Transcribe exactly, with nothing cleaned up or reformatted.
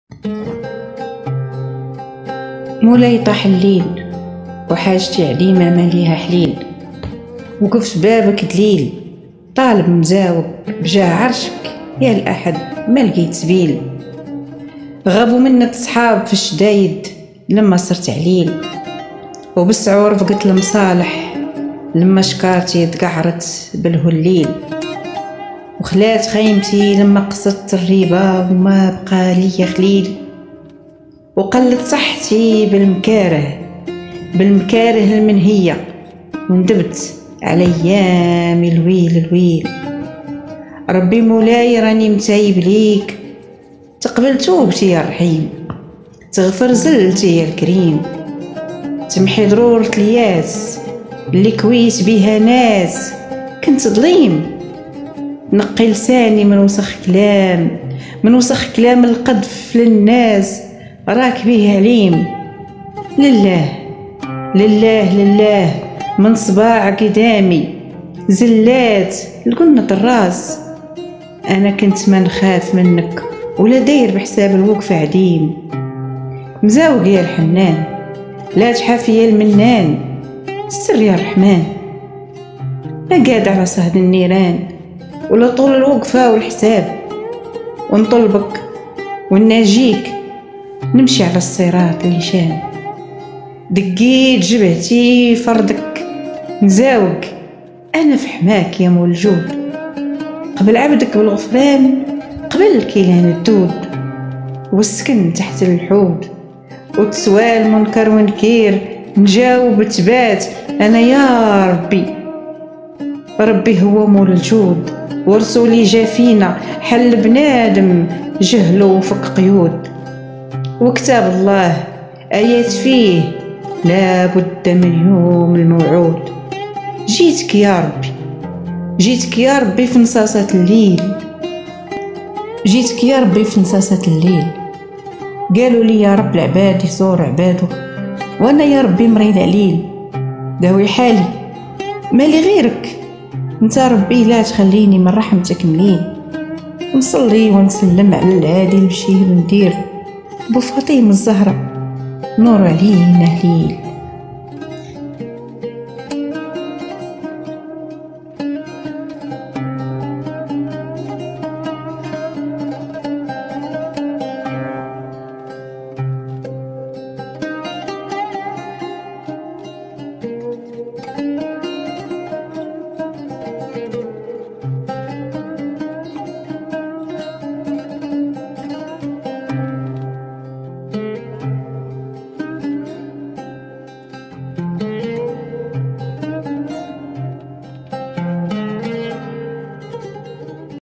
مولاي طاح الليل وحاجتي عليمة ما ليها حليل. وقفت بابك دليل طالب مزاوق بجاه عرشك يا الأحد ما لقيت سبيل. غابوا منك صحاب في الشدايد لما صرت عليل، وبالسعور بقت المصالح لما شكارتي تقعرت بالهليل. وخلات خيمتي لما قصدت الريبة وما بقى لي خليل. وقلت صحتي بالمكاره بالمكاره المنهية، وندبت على ايامي الويل الويل. ربي مولاي راني متايب ليك، تقبل توبتي يا رحيم، تغفر زلتي يا الكريم، تمحي ضرورة الياس اللي كويت بها ناس. كنت ظليم نقي لساني من وسخ كلام من وسخ كلام القذف للناس، راك به عليم. لله لله لله من صباع قدامي زلات لقنة الراس. انا كنت ما نخاف منك ولا داير بحساب الوقف عديم. مزاوق يا الحنان لا تحافي يا المنان، السر يا الرحمن ما قاعد على صهد النيران ولا طول الوقفة والحساب. ونطلبك ونناجيك نمشي على الصراط اللي شان. دقيت جبهتي فردك نزاوق انا في حماك يا مول الجود. قبل عبدك بالغفران قبل كيلان الدود، والسكن تحت الحود وتسوى المنكر ونكير. نجاوب تبات انا يا ربي. ربي هو مول الجود ورسولي جا فينا حل بنادم جهلو وفك قيود. وكتاب الله آيات فيه لا بد من يوم الموعود. جيتك يا ربي جيتك يا ربي في نصاصة الليل جيتك يا ربي في نصاصة الليل. قالوا لي يا رب العباد يزور عباده، وانا يا ربي مريض عليل. داوي حالي مالي غيرك انت ربي، لا تخليني من رحمتك مليل. نصلي ونسلم على العادي البشير ندير بو فاطمة الزهرة نور علينا هليل.